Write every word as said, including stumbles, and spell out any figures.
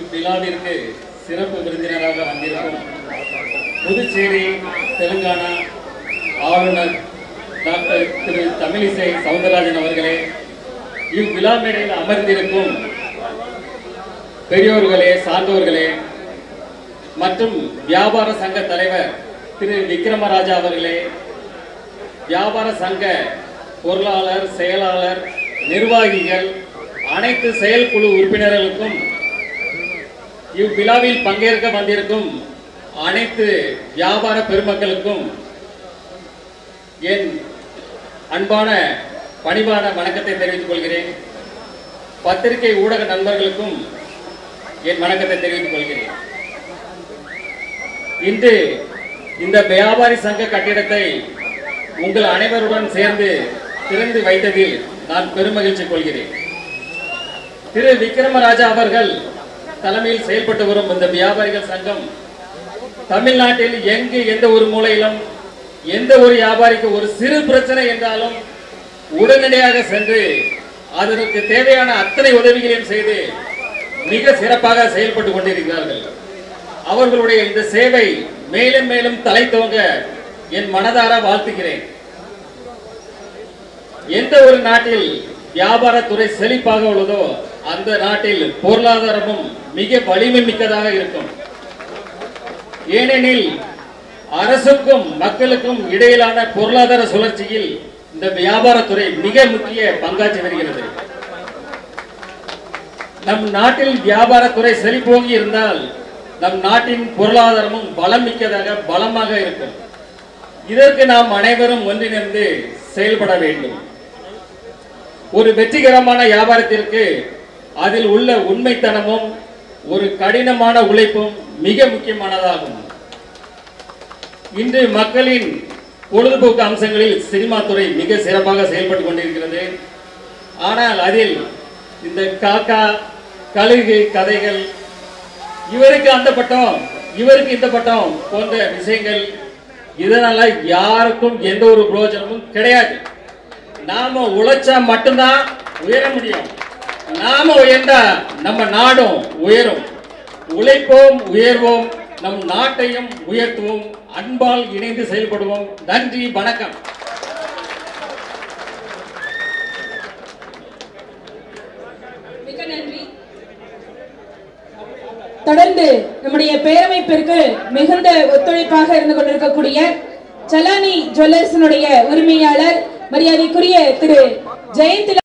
இவ்விழாவிற்கு சிறப்பு விருந்தினராக வந்திருக்கும் புதுச்சேரி தெலுங்கானா ஆளுநர் டாக்டர் திரு தமிழிசை சவுந்தரராஜன் அவர்களே, இவ்விழா மேடையில் அமர்ந்திருக்கும் பெரியோர்களே, சார்ந்தோர்களே மற்றும் வியாபார சங்க தலைவர் திரு விக்ரமராஜா அவர்களே, வியாபார சங்க பொருளாளர், செயலாளர், நிர்வாகிகள், அனைத்து செயற்குழு உறுப்பினர்களுக்கும், இவ்விழாவில் பங்கேற்க வந்திருக்கும் அனைத்து வியாபார பெருமக்களுக்கும் என் அன்பான பணிவான வணக்கத்தை தெரிவித்துக் கொள்கிறேன். பத்திரிகை ஊடக நண்பர்களுக்கும் என் வணக்கத்தை தெரிவித்துக் கொள்கிறேன். இன்று இந்த வியாபாரி சங்க கட்டிடத்தை உங்கள் அனைவருடன் சேர்ந்து திறந்து வைத்ததில் நான் பெருமகிழ்ச்சி கொள்கிறேன். திரு விக்ரமராஜா அவர்கள் தலைமையில் செயல்பட்டு வரும் இந்த வியாபாரிகள் சங்கம் தமிழ்நாட்டில் எங்கு எந்த ஒரு மூலையிலும் எந்த ஒரு வியாபாரிக்கு ஒரு சிறு பிரச்சனை என்றாலும் உடனடியாக சென்று அதற்கு தேவையான அத்தனை உதவிகளையும் செய்து மிக சிறப்பாக செயல்பட்டு கொண்டிருக்கிறார்கள். அவர்களுடைய இந்த சேவை மேலும் மேலும் தலை தோங்க என் மனதார வாழ்த்துகிறேன். எந்த ஒரு நாட்டில் வியாபாரத்துறை செழிப்பாக உள்ளதோ அந்த நாட்டில் பொருளாதாரமும் மிக வலிமை மிக்கதாக இருக்கும். ஏனெனில் அரசுக்கும் மக்களுக்கும் இடையிலான பொருளாதார சுழற்சியில் இந்த வியாபாரத்துறை மிக முக்கிய பங்காற்றி வருகிறது. நம் நாட்டில் வியாபாரத்துறை செழிப்போங்கி இருந்தால் நம் நாட்டின் பொருளாதாரமும் பலம் மிக்கதாக பலமாக இருக்கும். இதற்கு நாம் அனைவரும் ஒன்றிணைந்து செயல்பட வேண்டும். ஒரு வெற்றிகரமான வியாபாரத்திற்கு அதில் உள்ள உண்மைத்தனமும் ஒரு கடினமான உழைப்பும் மிக முக்கியமானதாகும். இன்று மக்களின் பொழுதுபோக்கு அம்சங்களில் சினிமா துறை மிக சிறப்பாக செயல்பட்டுக் கொண்டிருக்கிறது. ஆனால் அதில் இந்த காக்கா கழுகு கதைகள், இவருக்கு அந்த பட்டம் இவருக்கு இந்த பட்டம் போன்ற விஷயங்கள், இதனால யாருக்கும் எந்த ஒரு பிரயோஜனமும் கிடையாது. நாம உழைச்சா மட்டும்தான் உயர முடியும். நாம உயர்ந்தா நம்ம நாடும் உயரும். உழைப்போம், உயர்வோம், நம் நாட்டையும் உயர்த்துவோம். அன்பால் இணைந்து செயல்படுவோம். நன்றி, வணக்கம். மிக நன்றி. தொடர்ந்து நம்முடைய பேரமைப்பிற்கு மிகுந்த ஒத்துழைப்பாக இருந்து கொண்டிருக்கக்கூடிய சலானி ஜுவல்லர்ஸினுடைய உரிமையாளர் மரியாதைக்குரிய திரு ஜெயந்த்